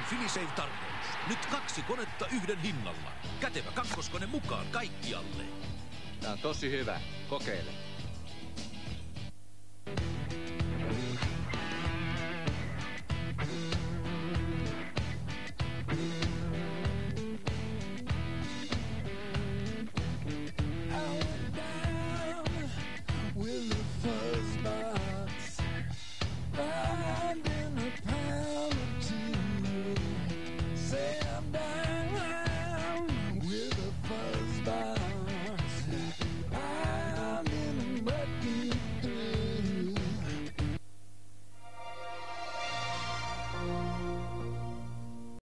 Finisave-tarjous. Nyt 2 konetta yhden hinnalla. Kätevä kakkoskone mukaan kaikkialle. Tää on tosi hyvä. Kokeile.